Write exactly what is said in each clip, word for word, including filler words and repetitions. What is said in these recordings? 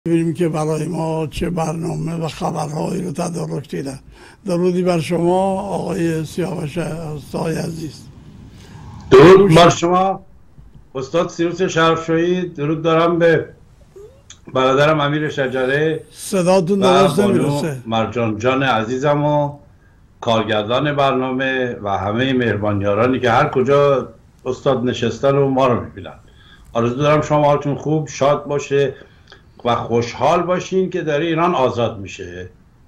ببینیم که برای ما چه برنامه و خبرهایی رو تدارک دیدن. درودی بر شما آقای سیاوش استاد عزیز. درود بر شما استاد سیروس شرفشاهی. درود دارم به برادرم امیر شجره، صداتون درست نمیرسه، مرجان جان عزیزم و کارگردان برنامه و همه مهربانیارانی که هر کجا استاد نشستن و ما رو میبینن. آرزو دارم شما حالتون خوب شاد باشه و خوشحال باشین که داره ایران آزاد میشه.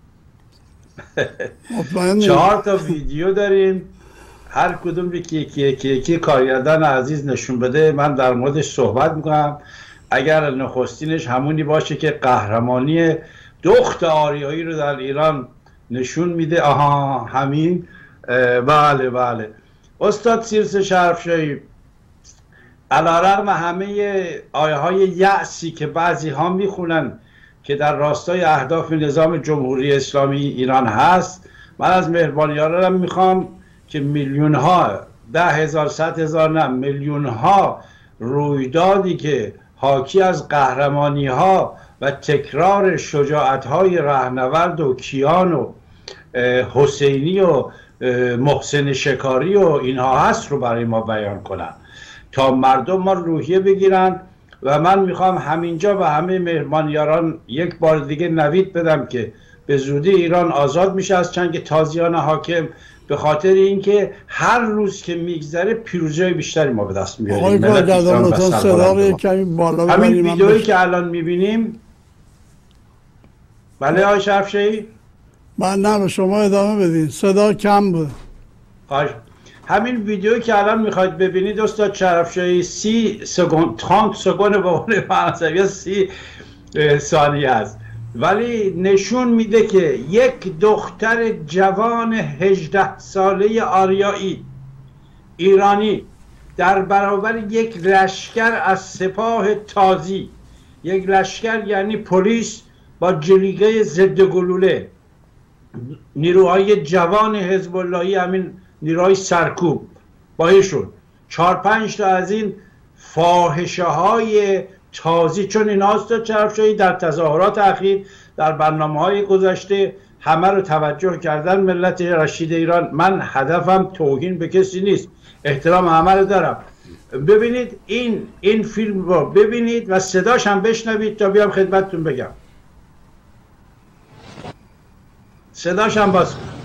چهار تا ویدیو داریم، هر کدوم یکی یکی یکی یکی کارگردان عزیز نشون بده، من در موردش صحبت میکنم. اگر نخستینش همونی باشه که قهرمانی دخت آریایی رو در ایران نشون میده، آها همین، بله بله. استاد سیروس شرفشاهی، علیرغم همه آیه های یأسی که بعضی ها میخونن که در راستای اهداف نظام جمهوری اسلامی ایران هست، من از مهربانیارم میخوام که میلیون ها، ده هزار، صد هزار، نه میلیون ها رویدادی که حاکی از قهرمانی ها و تکرار شجاعت های رهنورد و کیان و حسینی و محسن شکاری و اینها هست رو برای ما بیان کنن تا مردم ما روحیه بگیرن. و من میخوام همینجا و همه مهمانیاران یک بار دیگه نوید بدم که به زودی ایران آزاد میشه از چنگ تازیان حاکم، به خاطر اینکه هر روز که میگذره پیروزی بیشتری ما به دست میاریم. آقای کارگردان لطفاً صدا رو کمی بالا ببرید. همین ویدئویی که الان میبینیم، بله آقای شرفشاهی؟ من نه، شما ادامه بدین، صدا کم بود. خواهش. همین ویدیویی که الان میخواید ببینید استاد شرفشاهی سی سکند، ترانت سکند به قول فرانسوی یا سی ثانیه است، ولی نشون میده که یک دختر جوان هجده ساله آریایی ایرانی در برابر یک لشکر از سپاه تازی، یک لشکر یعنی پلیس با جلیقه ضد گلوله، نیروهای جوان حزب اللهی، همین نیروهای سرکوب با ایشون، چهار پنج تا از این فاحشه های تازی، چون این هاست شرفشاهی در تظاهرات اخیر، در برنامه های گذشته همه رو توجه کردن ملت رشید ایران. من هدفم توهین به کسی نیست، احترام همه رو دارم. ببینید این این فیلم رو ببینید و صداش هم بشنوید تا بیام خدمتتون بگم. صداش هم باز کن.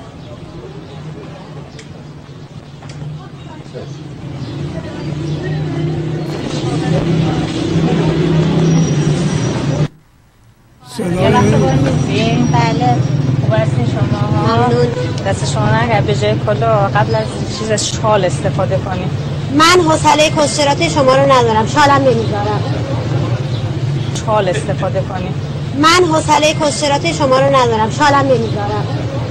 یه لحظه باید میزیم. بله خوب هستین شما؟ ممنون. دست شما نگر به جای کلا قبل از چیز شال استفاده کنیم. من حوصله کسچرات شما رو ندارم، شالم نمیذارم. شال استفاده کنیم. من حوصله کسچرات شما رو ندارم، شالم نمیذارم.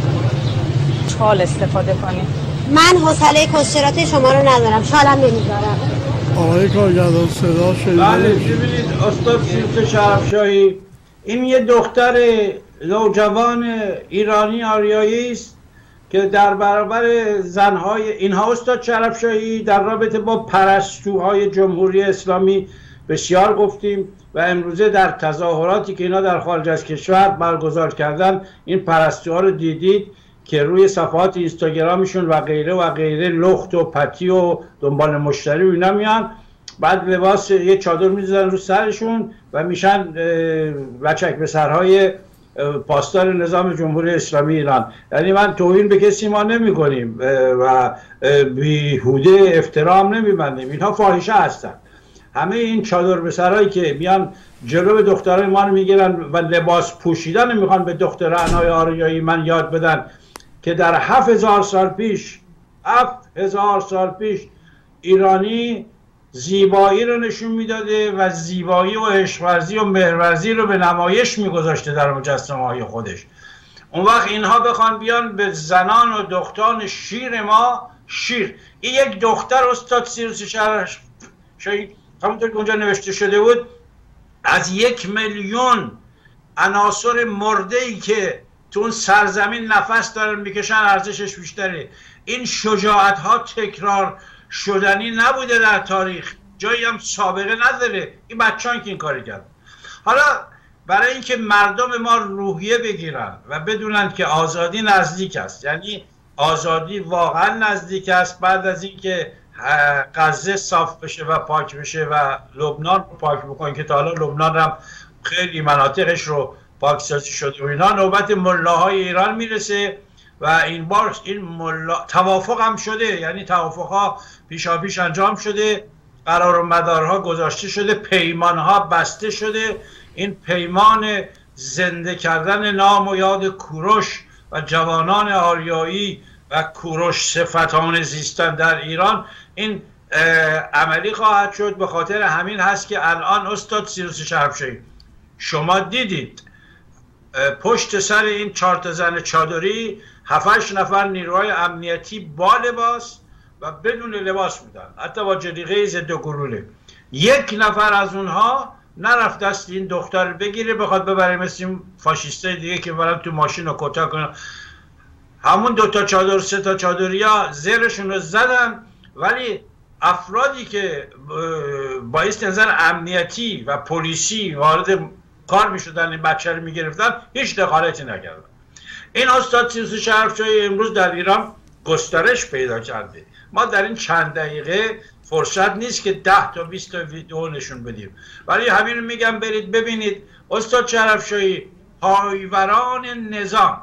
شال استفاده کنیم. من حوصله کسچرات شما رو ندارم، شالم نمیذارم. آقای کارگردان صدا شدید؟ بله ببینید استاد سیروس شرفشاهی، این یه دختر نوجوان ایرانی آریایی است که در برابر زنهای اینها استاد شرفشاهی در رابطه با پرستوهای جمهوری اسلامی بسیار گفتیم و امروزه در تظاهراتی که اینا در خارج از کشور برگزار کردن، این پرستوها رو دیدید که روی صفحات اینستاگرامشون و غیره و غیره لخت و پتی و دنبال مشتری و اینا میان، بعد لباس یه چادر میزنن رو سرشون و میشن وچک به سرهای پاسدار نظام جمهوری اسلامی ایران. یعنی من توهین به کسی ما نمی کنیم و بیهوده افترام نمی بندیم، اینها فاحشه هستن. همه این چادر به سرهایی که میان جلو دخترای ما رو میگیرن و لباس پوشیدن میخوان به دخترانهای آریایی من یاد بدن که در هفت هزار سال پیش هفت هزار سال پیش ایرانی زیبایی رو نشون میداده و زیبایی و عشق‌ورزی و مهرورزی رو به نمایش میگذاشته در مجسمه های خودش. اون وقت اینها بخوان بیان به زنان و دختان شیر ما شیر. این یک دختر استاد سیروس شرفشاهی، همونطور که اونجا نوشته شده بود، از یک میلیون عناصر مرده ای که تو اون سرزمین نفس دارن میکشن ارزشش بیشتره. این شجاعت ها تکرار شدنی نبوده در تاریخ، جایی هم سابقه نداره. این بچه‌ها که این کاری کرد. حالا برای اینکه مردم ما روحیه بگیرن و بدونن که آزادی نزدیک است. یعنی آزادی واقعا نزدیک است بعد از اینکه غزه صاف بشه و پاک بشه و لبنان رو پاک بکنن، که تا حالا لبنان هم خیلی مناطقش رو پاکسازی شده و اینا. نوبت ملاهای ایران میرسه و این بار این ملا توافق هم شده، یعنی توافق ها پیشا پیش انجام شده، قرار و مدارها گذاشته شده، پیمان ها بسته شده. این پیمان زنده کردن نام و یاد کوروش و جوانان آریایی و کوروش صفتان زیستن در ایران این عملی خواهد شد. به خاطر همین هست که الان استاد سیروس شرفشاهی شما دیدید پشت سر این چهار تا زن چادری هفتش نفر نیروهای امنیتی با لباس و بدون لباس بودن، حتی با جلیقه ضد گلوله. یک نفر از اونها نرفت دست این دختر بگیره بخواد ببره مثل این فاشیستای دیگه که برن تو ماشین رو کتا کنن. همون دو تا چادر سه تا چادریا زیرشون رو زدن، ولی افرادی که باعث نظر امنیتی و پلیسی وارد کار می شدن این بچه رو می گرفتن هیچ دخالتی نکردن. این استاد سیروس شرفشاهی امروز در ایران گسترش پیدا کرده. ما در این چند دقیقه فرصت نیست که ده تا بیست تا ویدیو نشون بدیم، ولی همین رو میگم برید ببینید. استاد شرفشاهی پایوران نظام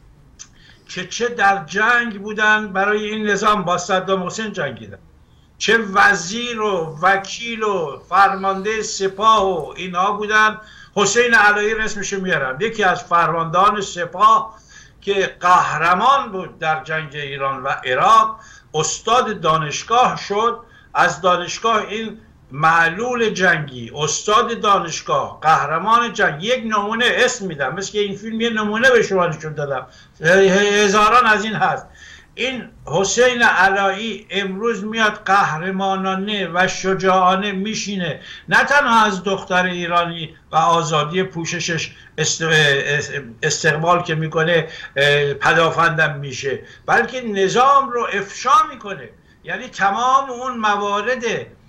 که چه در جنگ بودن برای این نظام با صدام حسین جنگیدن، چه وزیر و وکیل و فرمانده سپاه و اینها بودن. حسین علایی اسمشو میارم، یکی از فرماندهان سپاه که قهرمان بود در جنگ ایران و عراق، استاد دانشگاه شد. از دانشگاه این معلول جنگی، استاد دانشگاه، قهرمان جنگ. یک نمونه اسم میدم، مثل که این فیلم یه نمونه به شما نشون دادم، هزاران از این هست. این حسین علایی امروز میاد قهرمانانه و شجاعانه میشینه، نه تنها از دختر ایرانی و آزادی پوششش استقبال که میکنه پدافندم میشه، بلکه نظام رو افشا میکنه. یعنی تمام اون موارد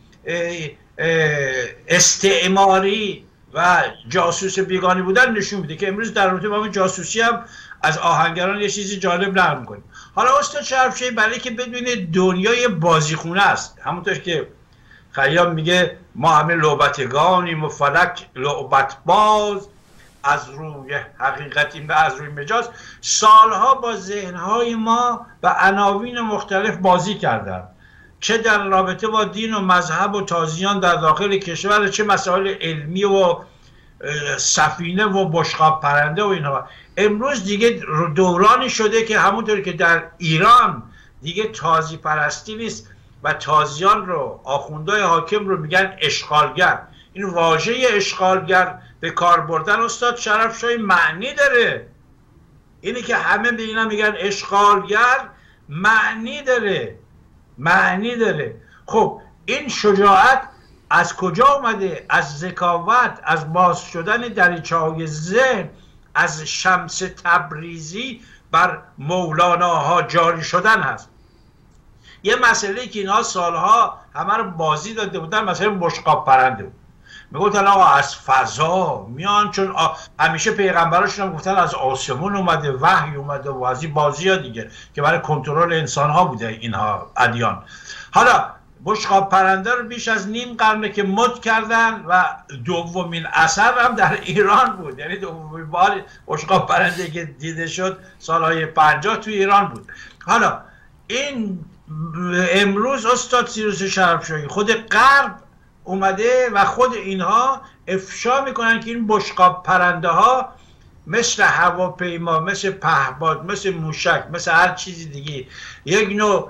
استعماری و جاسوس بیگانی بودن نشون میده که امروز در رابطه با همین جاسوسی هم از آهنگران یه چیزی جالب نقل میکنیم. حالا استاد شرفشاهی برای که بدونید دنیای بازیخونه است، همونطور که خیام میگه ما همه لعبتگانیم و فلک لعبت باز، از روی حقیقتیم و از روی مجاز. سالها با ذهنهای ما و عناوین مختلف بازی کردن، چه در رابطه با دین و مذهب و تازیان در داخل کشور، چه مسائل علمی و سفینه و بشقاب پرنده و اینها. امروز دیگه دورانی شده که همونطور که در ایران دیگه تازی پرستی نیست و تازیان رو، آخوندهای حاکم رو میگن اشغالگر. این واژه اشغالگر به کار بردن استاد شرفشاهی معنی داره. اینی که همه به اینا میگن اشغالگر معنی داره، معنی داره. خب این شجاعت از کجا اومده؟ از ذکاوت، از باز شدن دریچه‌های ذهن، از شمس تبریزی بر مولاناها جاری شدن هست. یه مسئله که اینها سالها همه رو بازی داده بودن، مثلا بشقاب پرنده بود. میگفتن آقا از فضا میان، چون همیشه پیغمبراشون هم گفتن از آسمون اومده، وحی اومده و از این بازی ها دیگه که برای کنترل انسان ها بوده اینها ادیان. حالا بشقاب پرنده رو بیش از نیم قرنه که مد کردن و دومین اثر هم در ایران بود. یعنی دومین بار بشقاب پرنده که دیده شد سالهای پنجاه تو ایران بود. حالا این امروز استاد سیروس شرفشاهی خود غرب اومده و خود اینها افشا میکنن که این بشقاب پرنده ها مثل هواپیما، مثل پهپاد، مثل موشک، مثل هر چیزی دیگه یک نوع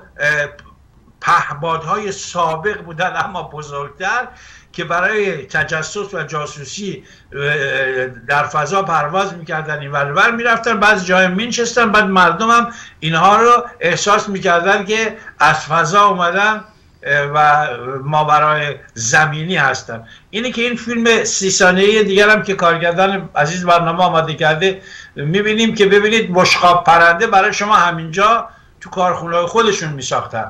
پهپادهای سابق بودن اما بزرگتر که برای تجسس و جاسوسی در فضا پرواز میکردن، این ور ور میرفتن، بعضی جای مینشستن، بعد مردم هم اینها رو احساس میکردن که از فضا اومدن و ما برای زمینی هستن. اینه که این فیلم سی ثانیه‌ای دیگر هم که کارگردان عزیز برنامه آماده کرده میبینیم که ببینید بشقاب پرنده برای شما همینجا تو کارخونه خودشون میساختن.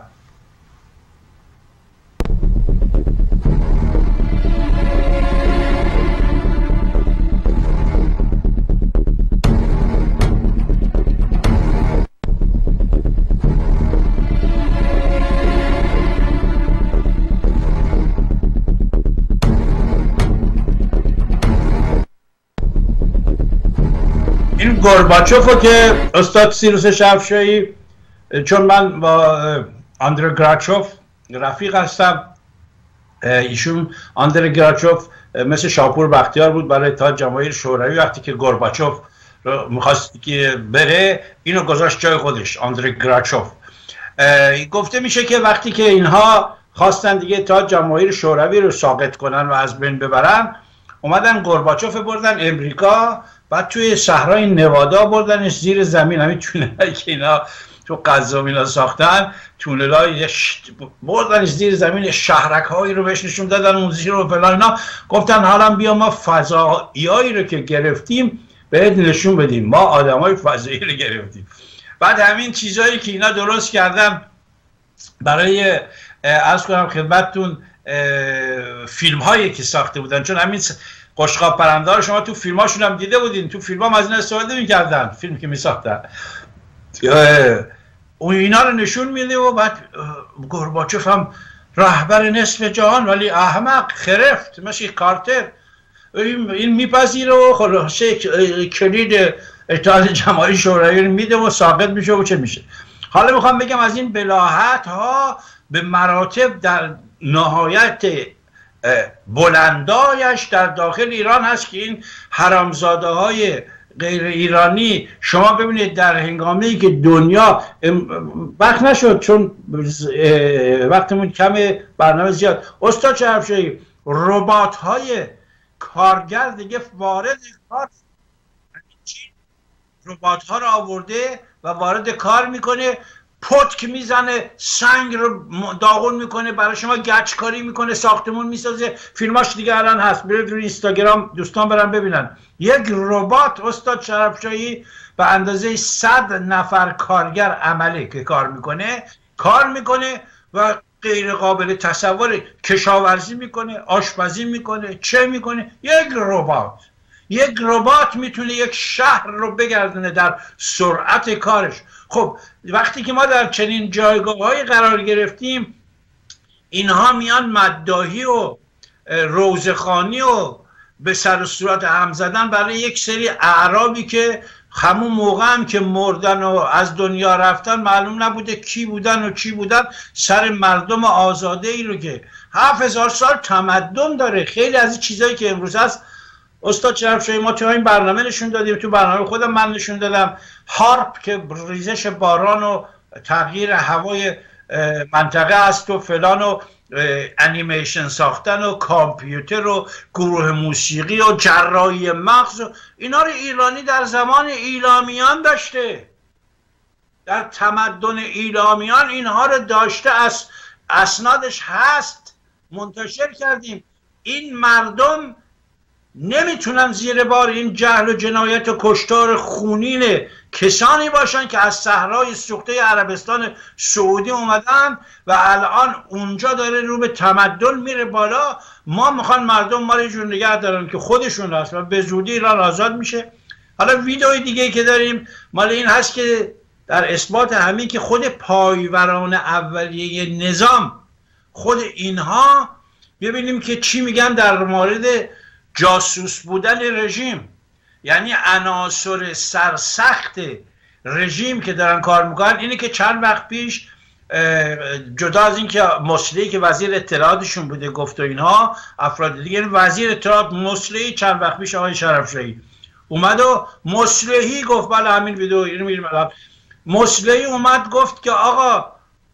این گورباچوف که استاد سیروس شفشایی، چون من با آندری گراچوف رفیق هستم، ایشون آندری گراچوف مثل شاپور بختیار بود برای اتحاد جماهیر شوروی. وقتی که گورباچوف میخواست که بره اینو گذاشت جای خودش، آندری گراچوف. گفته میشه که وقتی که اینها خواستن دیگه اتحاد جماهیر شوروی رو ساقط کنن و از بین ببرن، اومدن گورباچوف بردن امریکا، بعد توی صحرای نوادا بردنش زیر زمین، همین تونلایی که اینا تو غزه اینا ساختن، تونلای بردنش زیر زمین، شهرک هایی رو بهش نشون دادن، اون زیر رو فلان اینا، گفتن حالا بیا ما فضاییایی رو که گرفتیم بهت نشون بدیم، ما آدمای فضایی رو گرفتیم. بعد همین چیزایی که اینا درست کردن برای عرض کنم خدمتتون فیلم هایی که ساخته بودن، چون همین قشقاب پرنده ها شما تو فیلم هاشون هم دیده بودین، تو فیلم ها از این استفاده میکردن، فیلم که میساختن اون اینا رو نشون میده. و بعد گورباچوف هم رهبر نصف جهان ولی احمق خرفت مثل کارتر، این میپذیره و خلاصه کلید اتحاد جماهیر شوروی رو میده و ساقط میشه و چه میشه. حالا میخوام بگم از این بلاهت ها به مراتب در نهایت بلندایش در داخل ایران هست که این حرامزاده های غیر ایرانی، شما ببینید در هنگامی که دنیا وقت نشد چون وقتمون کمه، برنامه زیاد، استاد شرفشاهی ربات های کارگر دیگه وارد کار، ربات ها رو آورده و وارد کار میکنه، پتک میزنه، سنگ رو داغون میکنه، برای شما گچکاری میکنه، ساختمون میسازه. فیلماش دیگه الان هست، برید روی اینستاگرام دوستان برن ببینن. یک ربات استاد شرفشاهی به اندازه صد نفر کارگر عملی که کار میکنه کار میکنه و غیر قابل تصور، کشاورزی میکنه، آشپزی میکنه، چه میکنه. یک ربات یک ربات میتونه یک شهر رو بگردونه در سرعت کارش. خب وقتی که ما در چنین جایگاه‌های قرار گرفتیم، اینها میان مداحی و روزخوانی و به سر و صورت هم زدن برای یک سری اعرابی که همون موقع هم که مردن و از دنیا رفتن معلوم نبوده کی بودن و چی بودن، سر مردم آزاده ای رو که هفت هزار سال تمدن داره. خیلی از این چیزایی که امروز هست استاد شرفشاهی ما تو این برنامه نشون دادیم، تو برنامه خودم من نشون دادم. هارپ که ریزش باران و تغییر هوای منطقه است و فلان و انیمیشن ساختن و کامپیوتر و گروه موسیقی و جراحی مغز و اینا رو ایرانی در زمان ایلامیان داشته، در تمدن ایلامیان اینها رو داشته، از اسنادش هست، منتشر کردیم. این مردم نمیتونن زیر بار این جهل و جنایت و کشتار خونین کسانی باشن که از صحرای سوخته عربستان سعودی اومدن و الان اونجا داره رو به تمدن میره بالا. ما میخوان مردم ما رو جور نگه دارن که خودشون هست و به زودی ایران آزاد میشه. حالا ویدئوی دیگه که داریم مال این هست که در اثبات همین که خود پایوران اولیه نظام، خود اینها، ببینیم که چی میگن در مورد جاسوس بودن رژیم. یعنی عناصر سرسخت رژیم که دارن کار میکنن اینه که چند وقت پیش جدا از این که مصلحی که وزیر اطلاعاتشون بوده گفت و اینها افراد دیگه، وزیر اطلاعات مصلحی چند وقت پیش آقای شرفشاهی اومد و مصلحی گفت، بله همین ویدیو اینو میریم الان، مصلحی اومد گفت که آقا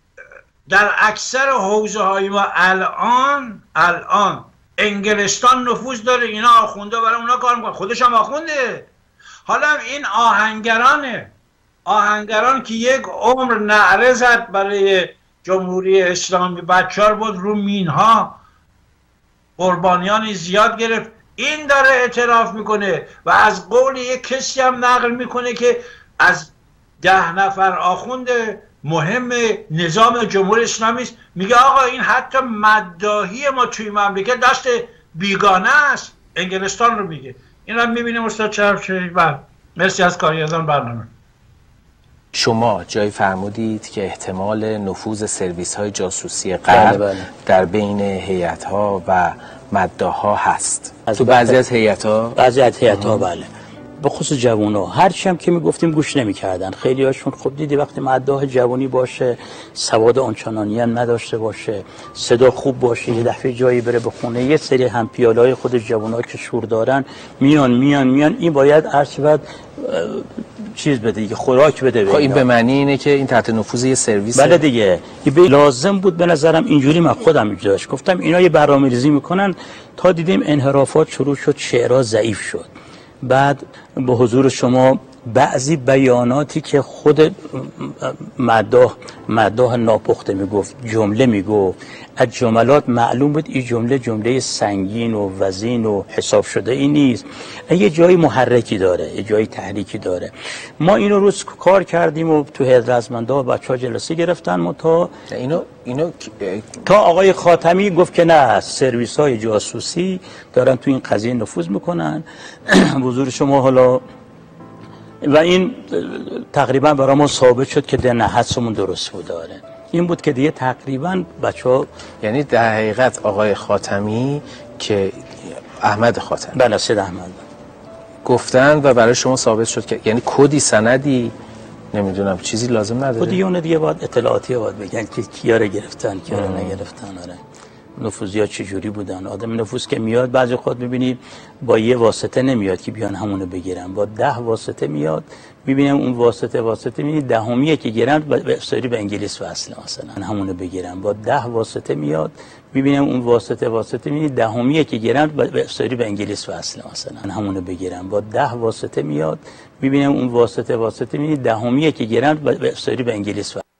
در اکثر حوزه های ما الان الان انگلستان نفوذ داره، اینا آخونده برای اونا کار میکنن، خودش هم آخونده. حالا این آهنگرانه، آهنگران که یک عمر نعره زد برای جمهوری اسلامی، بچه‌ها بود رو مینها قربانیان زیاد گرفت، این داره اعتراف میکنه و از قول یک کسی هم نقل میکنه که از ده نفر آخوند مهم نظام جمهوری اسلامی است، میگه آقا این حتی مداحی ما توی مملکت دست بیگانه است، انگلستان رو میگه. این رو میبینیم استاد شرفشاهی. مرسی از کارگردان برنامه. شما جای فرمودید که احتمال نفوذ سرویس های جاسوسی غرب بله بله. در بین هیئت ها و مداح ها هست. تو بعضی از هیئت ها بعضی از هیئت ها بله. به خصوص جوونا هرچی هم که میگفتیم گوش نمیکردن. خیلی هاشون خب دیدی وقتی مداح جوونی باشه، سواد آنچنانی هم نداشته باشه، صدا خوب باشه، یه دفعه جایی بره به خونه، یه سری هم پیالای خود جوونا که شور دارن میان میان میان این باید ارچبد چیز بده دیگه، خوراک بده. خب این به معنی اینه که این تحت نفوذ یه سرویس. بله دیگه، لازم بود به نظرم اینجوری. من خودم اینجاش گفتم اینا یه برنامه‌ریزی میکنن تا دیدیم انحرافات شروع شد، شعرها ضعیف شد. بعد به حضور شما بعضی بیاناتی که خود مداح مداح ناپخته میگفت، جمله میگفت، از جملات معلوم بود این جمله جمله سنگین و وزین و حساب شده ای نیست، یه جایی محرکی داره، یه جایی تحریکی داره. ما اینو روز کار کردیم و تو هیئت رزمنده ها بچه‌ها جلسه گرفتن. ما تا اینو اینو تا آقای خاتمی گفت که نه، سرویس های جاسوسی دارن تو این قضیه نفوذ میکنن. حضور شما حالا و این تقریبا برای ما ثابت شد که در حدسمون درست بود. داره این بود که دیگه تقریبا بچه‌ها، یعنی در حقیقت آقای خاتمی که احمد خاتمی، بله سید احمد، گفتن و برای شما ثابت شد که یعنی کدی سندی نمیدونم چیزی لازم نداره. کدی اون دیگه باید اطلاعاتی باید بگن که کیا رو گرفتن کیا رو نگرفتن. آره نفوذیات چجوری بودن. آدم نفوذ که میاد بعضی خود میبینی با یه واسطه نمیاد که بیان همونو بگیرن، با ده واسطه میاد. میبینم اون واسطه واسطه میبینی دهمیه که گیرن به سری به انگلیس وصله، مثلا همونو بگیرن. با ده واسطه میاد میبینم اون واسطه واسطه میبینی دهمیه که گیرن به سری به انگلیس وصله، مثلا همونو بگیرن. با ده واسطه میاد میبینم اون واسطه واسطه میبینی دهمیه که گیرن به سری به انگلیس وصله.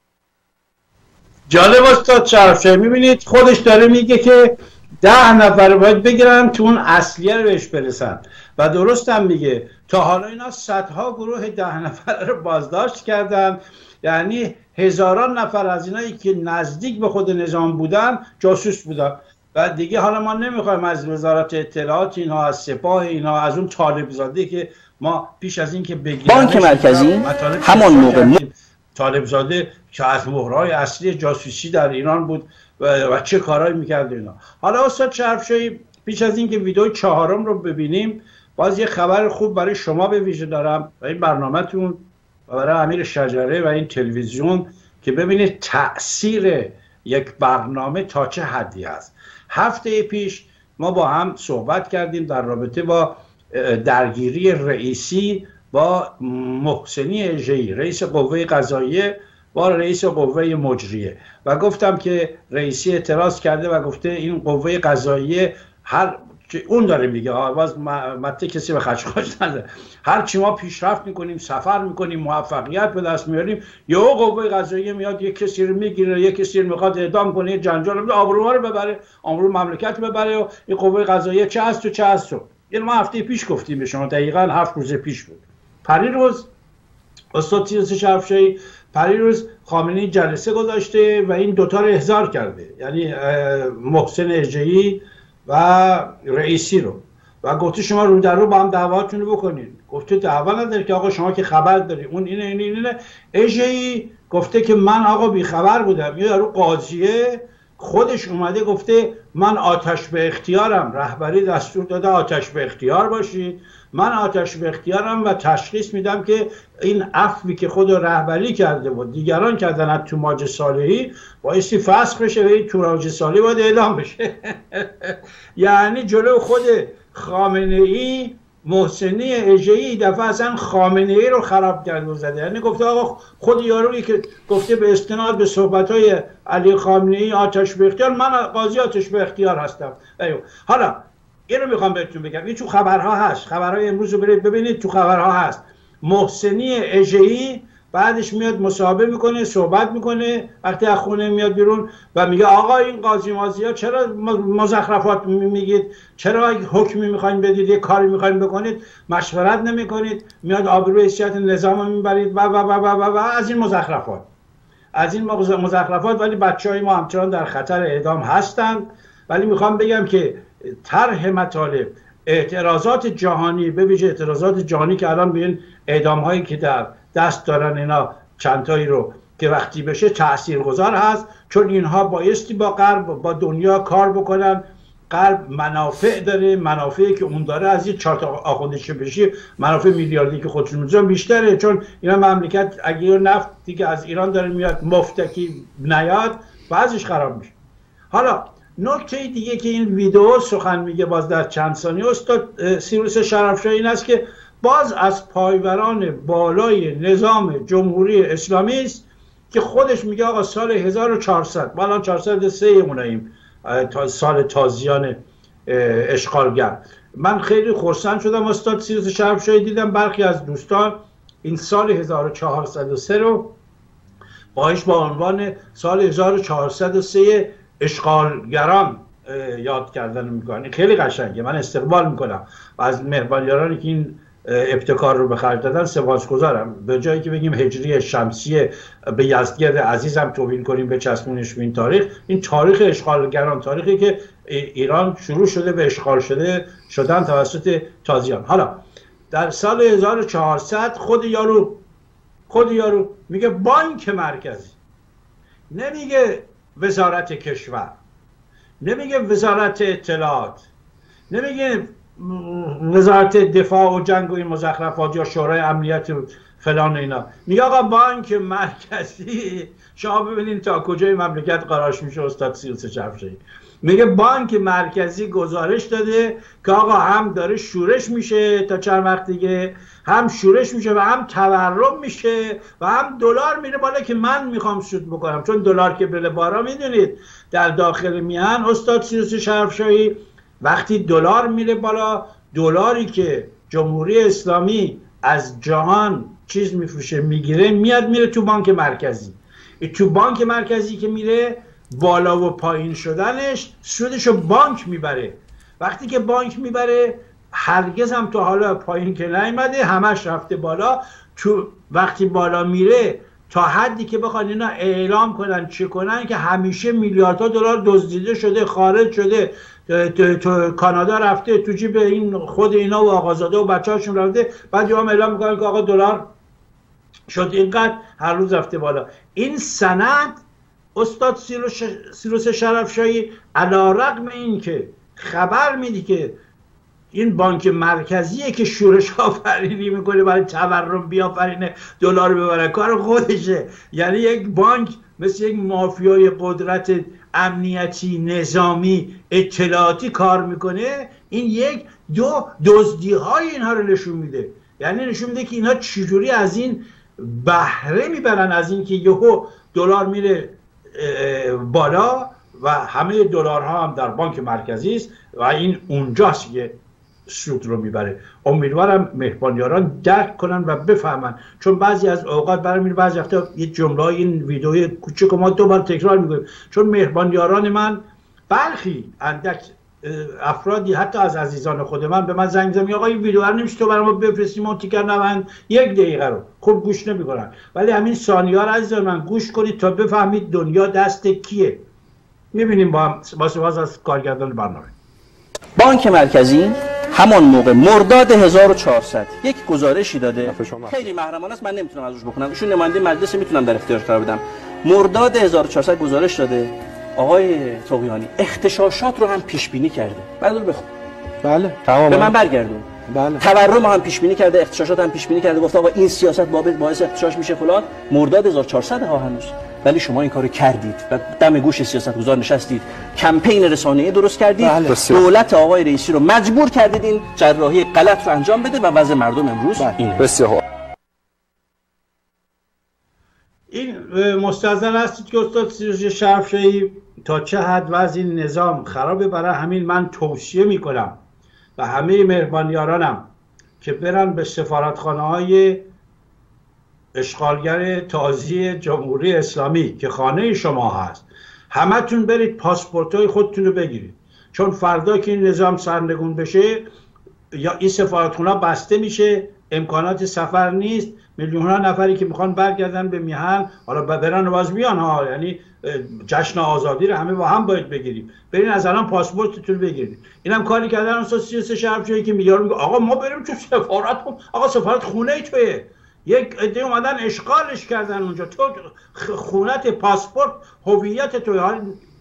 جالب استاد شرفشاهی، میبینید خودش داره میگه که ده نفر باید بگیرن تو اون اصلیه رو بهش برسن و درست هم میگه. تا حالا اینا صدها گروه ده نفر رو بازداشت کردن، یعنی هزاران نفر از اینایی که نزدیک به خود نظام بودن جاسوس بودن. و دیگه حالا ما نمیخوایم از وزارت اطلاعات اینها، از سپاه اینها، از اون طالب زاده که ما پیش از این که بگیرن بانک مرکزی همون موقع طالب زاده که از مهرهای اصلی جاسوسی در ایران بود و, و چه کارهایی میکرد اینا. حالا استاد شرفشاهی پیش از اینکه ویدیو چهارم رو ببینیم، باز یه خبر خوب برای شما به ویژه دارم و این برنامه‌تون و برای امیر شجره و این تلویزیون که ببینید تأثیر یک برنامه تا چه حدی است. هفته پیش ما با هم صحبت کردیم در رابطه با درگیری رئیسی با محسنی اژه‌ای، رئیس قوه قضاییه با رئیس قوه مجریه، و گفتم که رئیسی اعتراض کرده و گفته این قوه قضاییه هر اون داره میگه، باز مته کسی به خشخاش نداره، هر چی ما پیشرفت میکنیم، سفر میکنیم، موفقیت به دست میاریم، یهو قوه قضاییه میاد یک کسی رو میگیره، یک کسی رو میخواد اعدام کنه، جنجال رو آبروها رو ببره، آبرو مملکت ببره و این قوه قضاییه چه هست و چه هست. این ما هفته پیش گفتیم به شما، دقیقاً هفت روز پیش بود. پریروز استاد سیاسی شرفشاهی پریروز خامنه‌ای جلسه گذاشته و این دوتا رو احضار کرده، یعنی محسن اژه‌ای و رئیسی رو، و گفته شما رو در رو با هم دعواتون رو بکنین. گفته دعوا نداره که آقا شما که خبر داری، اون اینه اینه اینه. اژه‌ای گفته که من آقا بی خبر بودم. یه رو قاضیه خودش اومده گفته من آتش به اختیارم، رهبری دستور داده آتش به اختیار باشید، من آتش به اختیارم و تشخیص میدم که این عفوی که خود رهبری کرده بود دیگران کردن از توماج صالحی بایستی فسخ بشه و این توماج صالحی باید اعدام بشه. یعنی جلو خود خامنه ای محسنی اژه‌ای دفعه اصلا خامنه ای رو خراب کرد و زده. یعنی گفته آقا خود یارویی که گفته به استناد به صحبت‌های علی خامنه ای آتش به اختیار، من قاضی آتش به اختیار هستم. ایو. حالا اینو میخوام بهتون بگم، این تو خبرها هست، خبرهای امروز رو برید ببینید، تو خبرها هست. محسنی اژه‌ای بعدش میاد مصاحبه میکنه، صحبت میکنه، وقتی از خونه میاد بیرون و میگه آقا این قاضی مازی ها چرا مزخرفات میگید، چرا حکمی میخواین بدید، یه کاری میخواین بکنید، مشورت نمیکنید، میاد آبروی حیثیت نظام میبرید و و و و و از این مزخرفات، از این مزخرفات. ولی بچهای ما همچنان در خطر اعدام هستند. ولی میخوام بگم که طرح مطالب، اعتراضات جهانی، به ویژه اعتراضات جهانی که الان ببین اعدام هایی که در دست دارن اینا چند تایی رو که وقتی بشه تاثیرگذار هست، چون اینها بایستی با غرب با دنیا کار بکنن غرب منافع داره، منافعی که اون داره از این چهار تا آخوندش بشی منافع میلیاردی که خودشون میذارن بیشتره، چون اینا مملکت اگه نفتی که از ایران داره میاد مفتکی نیاد بعضیش خراب میشه. حالا نکته دیگه که این ویدیو سخن میگه باز در چند ثانیه استاد سیروس شرفشاهی این است که باز از پایوران بالای نظام جمهوری اسلامی است که خودش میگه آقا سال هزار و چهارصد ما الان چهارصد و سه موناییم تا سال تازیان اشغالگر. من خیلی خرسند شدم استاد سیروس شرفشاهی دیدم برخی از دوستان این سال هزار و چهارصد و سه رو باش با عنوان سال هزار و چهارصد و سه اشغالگران یاد کردن میکنن. خیلی قشنگه، من استقبال میکنم و از مهربانیارانی که این ابتکار رو به خرج دادن سپاسگزارم. به جایی که بگیم هجری شمسی به یزدگرد عزیزم توهین کنیم به چسبونش به این تاریخ، این تاریخ اشغالگران، تاریخی که ایران شروع شده به اشغال شده شدن توسط تازیان. حالا در سال هزار و چهارصد خود یارو خود یارو میگه بانک مرکزی، نمیگه وزارت کشور، نمیگه وزارت اطلاعات، نمیگه وزارت دفاع و جنگ و این مزخرفات یا شورای امنیت و فلان اینا، میگه آقا بانک مرکزی. شما ببینید تا کجای مملکت قراش میشه استاد سیروس شرفشاهی. میگه بانک مرکزی گزارش داده که آقا هم داره شورش میشه تا چند وقت دیگه، هم شورش میشه و هم تورم میشه و هم دلار میره بالا که من میخوام سود بکنم، چون دلار که بره بالا میدونید در داخل میهن استاد سیروس شرفشاهی وقتی دلار میره بالا، دلاری که جمهوری اسلامی از جهان چیز میفروشه میگیره میاد میره تو بانک مرکزی. تو بانک مرکزی که میره بالا و پایین شدنش سودشو بانک میبره. وقتی که بانک میبره هرگز هم تا حالا پایین که نیامده، همش رفته بالا. تو وقتی بالا میره تا حدی که بخوان اینا اعلام کنن چه کنن که همیشه میلیاردها دلار دزدیده شده، خارج شده، تو, تو کانادا رفته، تو جیب این خود اینا و آقازاده و بچه‌هاشون رفته، بعد یهو اعلام میکنن که آقا دلار شد اینقدر، هر روز رفته بالا. این سند استاد سیروس شرفشاهی علی‌رغم این که خبر میدی که این بانک مرکزیه که شورش آفرینی میکنه برای تورم بیافرینه دلار ببره، کار خودشه. یعنی یک بانک مثل یک مافیای قدرت امنیتی نظامی اطلاعاتی کار میکنه. این یک دو دزدی های اینها رو نشون میده، یعنی نشون میده که اینها چجوری از این بهره میبرن، از این که یهو دلار میره بالا و همه دلارها هم در بانک مرکزی است و این اونجاست که سود رو میبره. امیدوارم مهربانیاران درک کنن و بفهمن، چون بعضی از اوقات برای میره بعضی وقتا یه جمله این ویدیوی کوچیک ما دو بار تکرار میکنیم، چون مهربانیاران من برخی اندک افرادی حتی از عزیزان خود من به من زنگ زدن آقا این ویدیو رو نمیشه تو برام بفرستی، ما تیکر نوند یک دقیقه رو خوب گوش نمیکنن، ولی همین ثانیه ها رو عزیزان من گوش کنید تا بفهمید دنیا دست کیه. میبینیم با هم با سپاس از کارگردان برنامه. بانک مرکزی همان موقع مرداد هزار و چهارصد یک گزارشی داده، خیلی محرمانه است، من نمیتونم ازش بخونم، ایشون نماینده مجلس میتونم در اختیارش قرار بدم. مرداد هزار و چهارصد گزارش داده آقای طغیانی اغتشاشات رو هم پیش بینی کرده. بعد بخون. بله تمام به من برگردون. بله تورم هم پیش بینی کرده، اغتشاشات هم پیش بینی کرده، گفت آقا این سیاست بابت باعث اغتشاش میشه فلان. مرداد هزار و چهارصد ها هنوز، ولی شما این کارو کردید و دم گوش سیاستگزار نشستید، کمپین رسانه‌ای درست کردید، بله. دولت آقای رئیسی رو مجبور کردید این جراحی غلط رو انجام بده و وضع مردم امروز بله. اینه. بسیار این مستحضر هستید که استاد سیروس شرفشاهی تا چه حد وضع این نظام خرابه. برای همین من توصیه میکنم و همه مهربانیارانم که برن به سفارتخانه های اشغالگر تازی جمهوری اسلامی که خانه شما هست، همتون برید پاسپورت های خودتون رو بگیرید، چون فردا که این نظام سرنگون بشه یا این سفارتخانه بسته میشه، امکانات سفر نیست، میلیون ها نفری که میخوان برگردن به میهن، حالا برن و باز بیان ها، یعنی جشن آزادی رو همه با هم باید بگیریم. برین از الان پاسپورتتون بگیرید. اینم کاری کردن استاد سیروس شرفشاهی که میگه آقا ما بریم تو سفارت، آقا سفارت خونه ای توئه، یک عده اومدن اشغالش کردن اونجا، تو خونت پاسپورت هویت تو.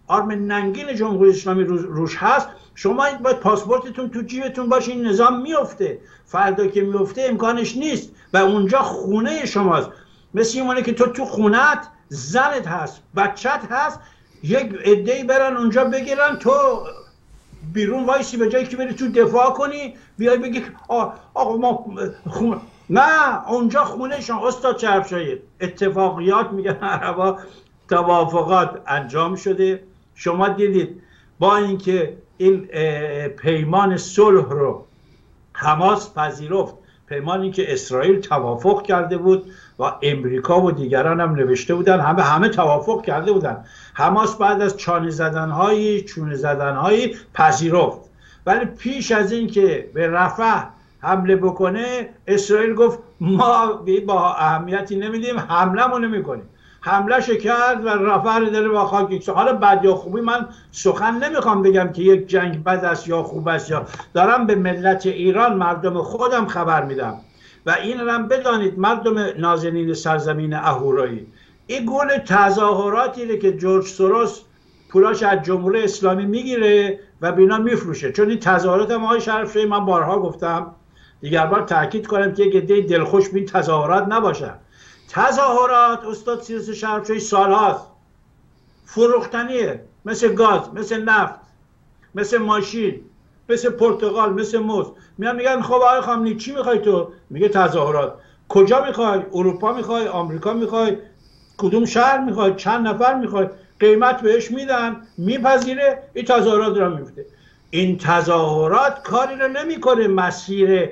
آرم ننگین جمهوری اسلامی روش هست، شما باید پاسپورتتون تو جیبتون باشه. این نظام میفته، فردا که میفته امکانش نیست و اونجا خونه شماست. مثل اینه که تو تو خونت زنت هست، بچت هست، یک عده‌ای برن اونجا بگیرن، تو بیرون وایسی به جایی که بری تو دفاع کنی بیای بگی آقا ما خونه، نه اونجا خونه شما. استاد چرفشاهی، اتفاقیات میگن عربا، توافقات انجام شده. شما دیدید با اینکه این پیمان صلح رو حماس پذیرفت، پیمانی که اسرائیل توافق کرده بود و امریکا و دیگران هم نوشته بودن، همه همه توافق کرده بودن. حماس بعد از چانه زدنهایی چونه زدنهایی پذیرفت، ولی پیش از این که به رفح حمله بکنه اسرائیل گفت ما با اهمیتی نمیدیم، حمله مو نمی کنیم. حمله کرد و رفح رو داره با خاک یکسان. حالا بد یا خوبی من سخن نمیخوام بگم که یک جنگ بد است یا خوب است، یا دارم به ملت ایران، مردم خودم خبر میدم و این هم بدانید مردم نازنین سرزمین اهورایی، این گونه تظاهراتی که جورج سوروس پولاش از جمهوری اسلامی میگیره و بینا میفروشه. چون این تظاهرات هم آقای شرفشاهی من بارها گفتم، دیگر بار تاکید کنم که یک عده دلخوش به این تظاهرات نباشن. تظاهرات استاد سیروس شرفشاهی سالهاست فروختنیه، مثل گاز، مثل نفت، مثل ماشین، مثل پرتقال، مثل موز. میان میگن خب آقای خامنه‌ای چی میخوای تو؟ میگه تظاهرات. کجا میخوای؟ اروپا میخوای؟ آمریکا میخوای؟ کدوم شهر میخوای؟ چند نفر میخوای؟ قیمت بهش میدن، میپذیره، این تظاهرات رو میفته. این تظاهرات کاری رو نمیکنه مسیر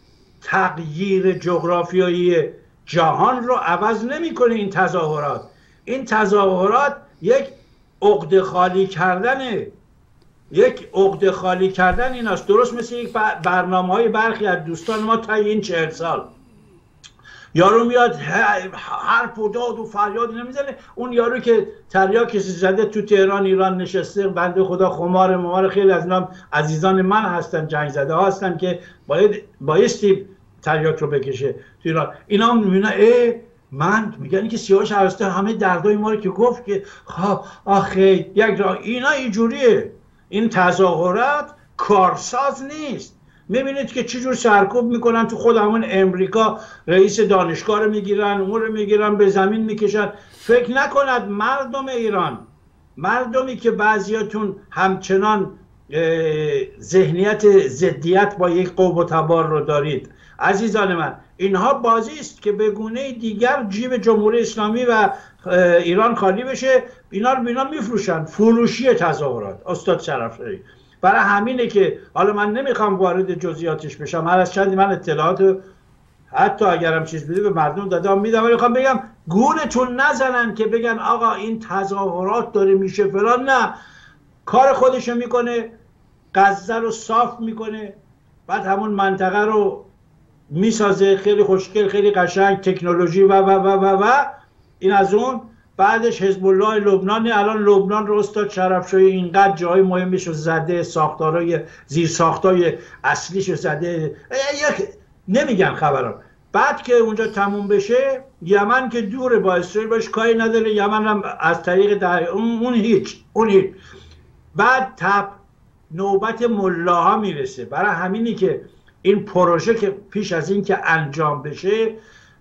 تغییر جغرافیایی جهان رو عوض نمیکنه. این تظاهرات این تظاهرات یک عقده خالی کردنه، یک عقده خالی کردن ایناست. درست مثل یک برنامه های برخی از دوستان ما تا این چهل سال یارو میاد حرف و داد و فریاد نمیزنه. اون یارو که تریاک زده تو تهران ایران نشسته، بنده خدا خمار ممار، خیلی از اینا عزیزان من هستن، جنگ زده ها هستن که باید بایستی تریاک رو بکشه تو ایران. اینا میبینن اه من میگن که سیاوش ارسطو همه دردای ما رو که گفت که خب آخه یک را اینا اینجوریه. این تظاهرات کارساز نیست. میبینید که چجور سرکوب میکنن تو خود همون امریکا، رئیس دانشگاه رو میگیرن، اون رو میگیرن، به زمین میکشن. فکر نکند مردم ایران، مردمی که بعضیاتون همچنان ذهنیت ضدیت با یک قوم و تبار رو دارید، عزیزان من، اینها بازی است که به گونه دیگر جیب جمهوری اسلامی و ایران خالی بشه. اینا رو بینا میفروشن. فروشی تظاهرات استاد شرفشاهی. برای همینه که حالا من نمیخوام وارد جزئیاتش بشم، هر از چندی من اطلاعات حتی اگرم چیز بده به مردم دادم میدم، ولی میخوام بگم گولتون نزنن که بگن آقا این تظاهرات داره میشه فلان. نه، کار خودشو میکنه، غزه رو صاف میکنه، بعد همون منطقه رو میسازه خیلی خوشگل، خیلی قشنگ، تکنولوژی و و و و و این از اون. بعدش حزب الله لبنان، الان لبنان رو استاد شرفشاهی اینقدر جای مهمش رو زده، ساختارهای زیر ساختای اصلیش رو زده، یک نمیگن خبران. بعد که اونجا تموم بشه، یمن که دوره با اسرائیل باش کاری نداره، یمن هم از طریق در... اون هیچ اون هیچ. بعد تب نوبت ملاها میرسه. برای همینی که این پروژه که پیش از این که انجام بشه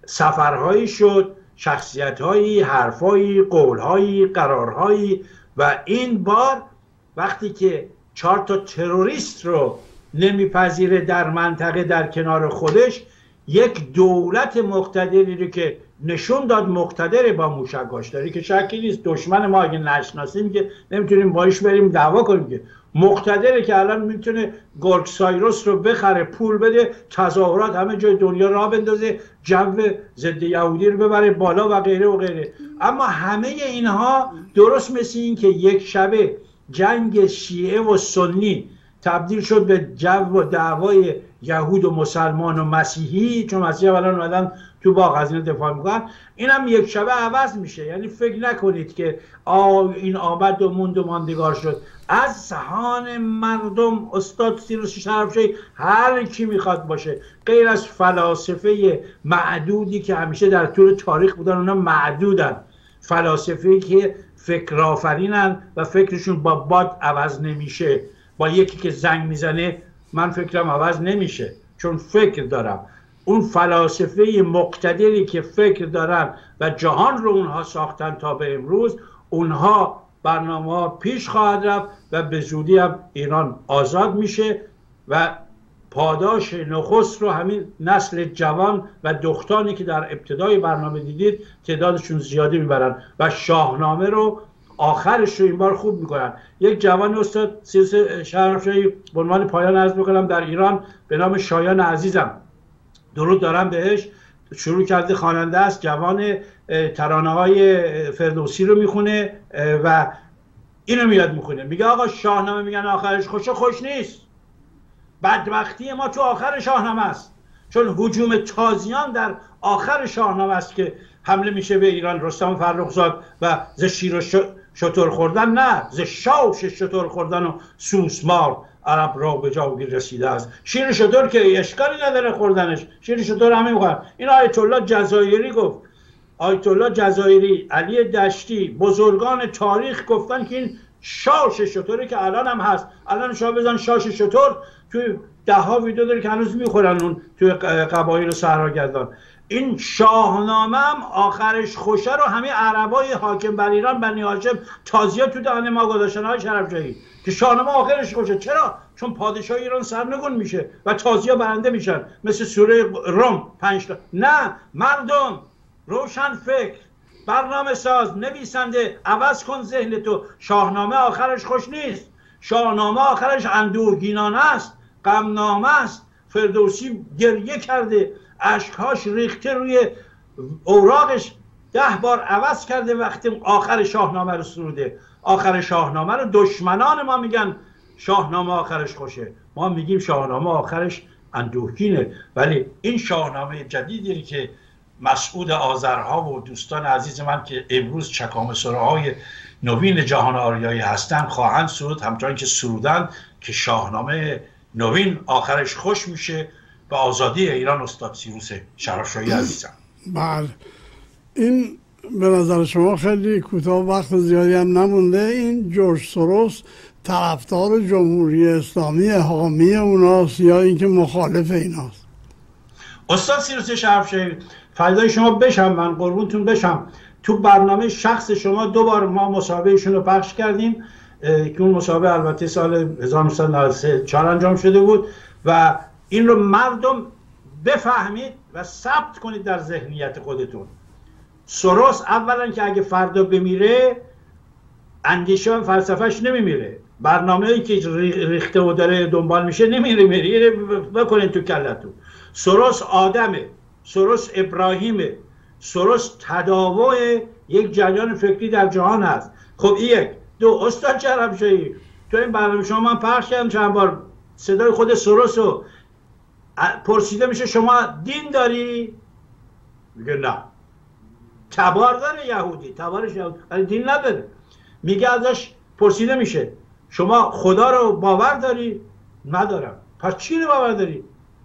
سفرهایی شد، شخصیت‌هایی، حرف‌هایی، قول‌هایی، قرارهایی، و این بار وقتی که چهار تا تروریست رو نمیپذیره در منطقه در کنار خودش، یک دولت مقتدری رو که نشون داد مقتدر با موشکاش داری که شکی نیست، دشمن ما اگه نشناسیم که نمیتونیم باش بریم دعوا کنیم، که مقتدره که الان میتونه گورگ سایروس رو بخره، پول بده، تظاهرات همه جای دنیا راه بندازه، جو ضد یهودی رو ببره بالا و غیره و غیره. اما همه اینها درست مثل این که یک شبه جنگ شیعه و سنی تبدیل شد به جو و دعوای یهود و مسلمان و مسیحی، چون مسیحی الان اومدن تو باغ از این دفاع میکنن، این هم یک شبه عوض میشه. یعنی فکر نکنید که آه این آمد و موند و ماندگار شد. از ذهان مردم استاد سیروس شرفشاهی هر کی میخواد باشه، غیر از فلاسفه معدودی که همیشه در طول تاریخ بودن، اونا معدودن، فلاسفه‌ای که فکر آفرینن و فکرشون با باد عوض نمیشه. با یکی که زنگ میزنه من فکرم عوض نمیشه، چون فکر دارم. اون فلاسفه مقتدری که فکر دارن و جهان رو اونها ساختن تا به امروز، اونها برنامه ها پیش خواهد رفت و به زودی هم ایران آزاد میشه و پاداش نخست رو همین نسل جوان و دختانی که در ابتدای برنامه دیدید تعدادشون زیادی میبرن و شاهنامه رو آخرش رو این بار خوب میکنن. یک جوان استاد سیروس شرفشاهی به عنوان پایان عرض میکنم در ایران به نام شایان عزیزم، درود دارم بهش، شروع کرده، خواننده است، جوان، ترانه های فردوسی رو میخونه و اینو میاد میخونه، میگه آقا شاهنامه میگن آخرش خوشه، خوش نیست. بدبختی ما تو آخر شاهنامه است، چون هجوم تازیان در آخر شاهنامه است که حمله میشه به ایران. رستم فرخزاد و ز شیر و شتر خوردن، نه، ز شاش شتر خوردن و سوسمار عرب را به جاگیر رسیده است. شیر شتر که اشکالی نداره خوردنش، شیر شتر همه میخورن. این آیت الله جزایری گفت، آیت الله جزایری، علی دشتی، بزرگان تاریخ گفتن که این شاش شتری که الان هم هست، الان شما بزن شاش شتر، توی ده ها ویدیو داره که هنوز میخورن اون توی قبایل صحراگردان. این شاهنامه هم آخرش خوشه رو همه عربای حاکم بر ایران، بنی هاشم، تازیه تو دهن ما گذاشتن های شرفجایی که شاهنامه آخرش خوشه. چرا؟ چون پادشاه ایران سرنگون میشه و تازیه برنده میشن، مثل سوره روم پنج تا. نه، مردم روشن فکر، برنامه ساز، نویسنده، عوض کن ذهن تو. شاهنامه آخرش خوش نیست، شاهنامه آخرش اندوهگینانه است، غمنامه است. فردوسی گریه کرده، اشکهاش ریخته روی اوراقش، ده بار عوض کرده وقتی آخر شاهنامه رو سروده. آخر شاهنامه رو دشمنان ما میگن شاهنامه آخرش خوشه، ما میگیم شاهنامه آخرش اندوهگینه. ولی این شاهنامه جدیدی که مسعود آذرها و دوستان عزیز من که امروز چکامه‌سراهای نوین جهان آریایی هستن خواهند سرود، همچنان که سرودن که شاهنامه نوین آخرش خوش میشه به آزادی ایران. استاد سیروس شرفشاهی عزیزم. بله، این به نظر شما خیلی کوتاه، وقت زیادی هم نمونده، این جورج سوروس طرفدار جمهوری اسلامی حامی اوناست یا اینکه مخالف ایناست؟ استاد سیروس شرفشاهی فضای شما بشم، من قربونتون بشم، تو برنامه شخص شما دو بار ما مسابقهشون رو پخش کردیم که اون مسابقه البته سال هزار و نهصد و نود و سه چهار انجام شده بود و این رو مردم بفهمید و ثبت کنید در ذهنیت خودتون. سوروس اولا که اگه فردا بمیره اندیشه و فلسفهش نمیمیره، برنامه‌ای که ریخته و داره دنبال میشه نمیره، میره بکنید تو کلتون. سوروس آدمه، سوروس ابراهیمه، سوروس تداوع یک جریان فکری در جهان هست. خب این یک. دو، استاد شرفشاهی تو این برنامه شما من پخش کردم چند بار صدای خود سوروس رو، پرسیده میشه شما دین داری؟ میگه نه. تبار داره یهودی، تبارش یهودی، ولی دین نداره. میگه ازش پرسیده میشه شما خدا رو باور داری؟ ندارم. پس چی رو باور داری؟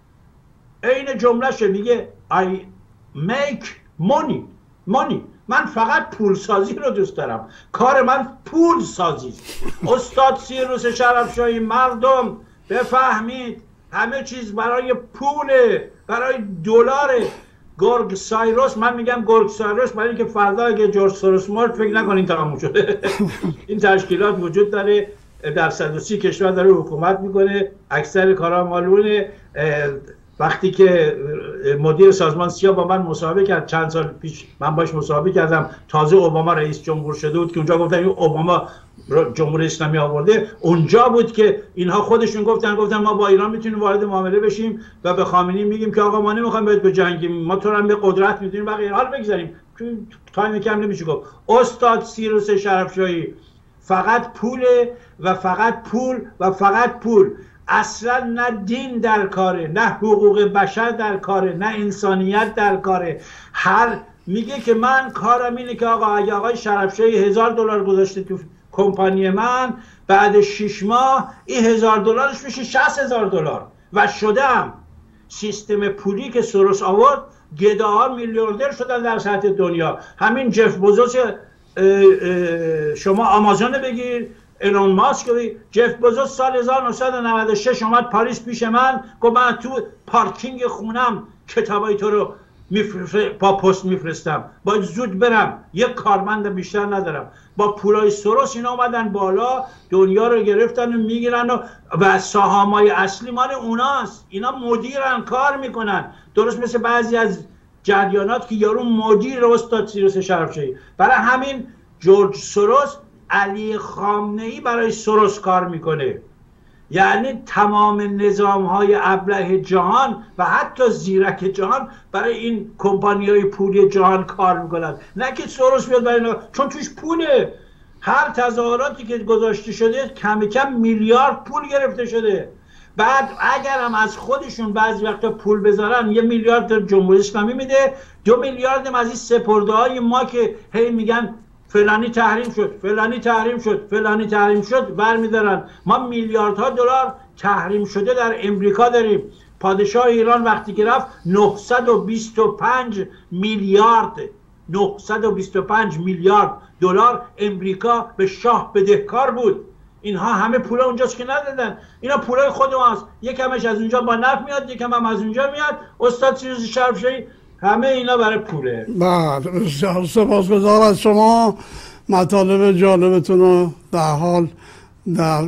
این جملهشه، میگه I make money money من فقط پول سازی رو دوست دارم، کار من پول سازی. استاد سیروس شرفشاهی، مردم بفهمید همه چیز برای پوله، برای دلاره. گورگ سایروس، من میگم گورگ سایروس برای اینکه فردا اگه جورج سوروس مرد فکر نکنین تمام شده. این تشکیلات وجود داره، در صد و سی کشور داره حکومت میکنه، اکثر کارا مالونه. وقتی که مدیر سازمان سیا با من مصاحبه کرد چند سال پیش، من باش مصاحبه کردم، تازه اوباما رئیس جمهور شده بود که اونجا گفتن این اوباما جمهوری اسلامی آورده، اونجا بود که اینها خودشون گفتن گفتن ما با ایران میتونیم وارد معامله بشیم و به خامنه‌ای میگیم که آقا ما نمیخوایم باید به جنگیم، ما تو هم به قدرت میدونیم بقیه حال بگذاریم، تایم کم نمیشه گفت. استاد سیروس شرفشاهی، فقط پوله و فقط پول و فقط پول. اصلا نه دین در کاره، نه حقوق بشر در کاره، نه انسانیت در کاره. هر میگه که من کارم اینه که آقا اگه آقای شرفشاهی هزار دلار گذاشته تو کمپانی من، بعد شش ماه این هزار دلارش میشه شصت هزار دلار و شدم. سیستم پولی که سوروس آورد، گداها میلیاردر شدن در سطح دنیا. همین جف بزوس شما آمازون بگیر، ایلون ماسک بگیر. جف بزوس سال هزار و نهصد و نود و شش اومد پاریس پیش من گفت من تو پارکینگ خونم کتابای تو رو با پست میفرستم، باید زود برم، یک کارمند بیشتر ندارم. با پولای سروس اینا اومدن بالا، دنیا رو گرفتن و میگیرن و, و سهامای اصلی مال اوناست. اینا مدیرن، کار میکنن، درست مثل بعضی از جریانات که یارو مدیر استاد سیروس شرفشاهی. برای همین جورج سروس، علی خامنه‌ای برای سروس کار میکنه. یعنی تمام نظام های ابله جهان و حتی زیرک جهان برای این کمپانی های پولی جهان کار میکنن، نه که سروس بیاد برای اینا، چون توش پوله. هر تظاهراتی که گذاشته شده کم کم میلیارد پول گرفته شده. بعد اگر هم از خودشون بعضی وقتا پول بذارن، یه میلیارد جمهوری اسلامی میده، دو میلیارد هم از این سپرده های ما که هی میگن فلانی تحریم شد، فلانی تحریم شد، فلانی تحریم شد برمیدارن. ما میلیاردها دلار تحریم شده در امریکا داریم. پادشاه ایران وقتی که رفت نهصد و بیست و پنج میلیارد نهصد و بیست و پنج میلیارد دلار امریکا به شاه بدهکار بود. اینها همه پولا اونجاست که ندادن. اینا پولای خود ماست، یکمش از اونجا با نفت میاد، یکم هم از اونجا میاد. استاد سیروس شرفشاهی همه اینا برای پوله. بله، بسیار سپاسگزار از شما. مطالب جالبتون رو در حال در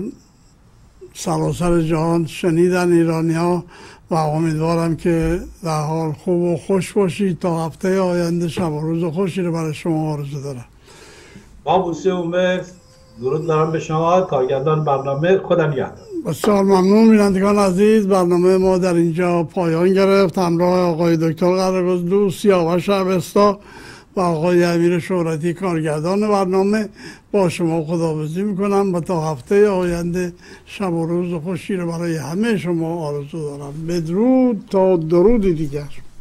سراسر جهان شنیدن ایرانی ها و امیدوارم که در حال خوب و خوش باشید. تا هفته آینده شب و روز خوشی رو برای شما آرزو دارم. با بوسه عمر درود دارم به شما، کارگردان برنامه. خدا نگهدار. بسیار ممنون بینندگان عزیز. برنامه ما در اینجا پایان گرفت. همراه آقای دکتر قره‌گزلو، سیاوش اوستا و آقای امیر شهرتی کارگردان برنامه با شما خداحافظی میکنم و تا هفته آینده شب و روز خوشی رو برای همه شما آرزو دارم. بدرود تا درودی دیگر.